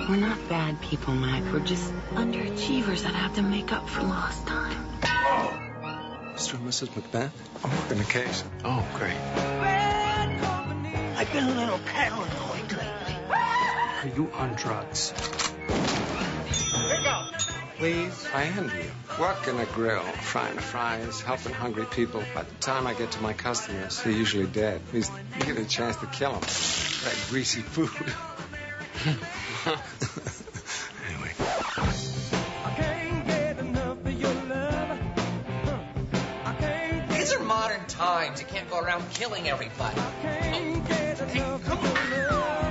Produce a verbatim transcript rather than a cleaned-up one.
We're not bad people, Mac. We're just underachievers that have to make up for lost time. Mister and Missus Macbeth? I'm working a case. Oh, great. I've been a little paranoid lately. Are you on drugs? Pick up. Please? I envy you. Working a grill, frying fries, helping hungry people. By the time I get to my customers, they're usually dead. At least you get a chance to kill them. That greasy food. Anyway. These are modern times. You can't go around killing everybody. Oh. Hey, come on.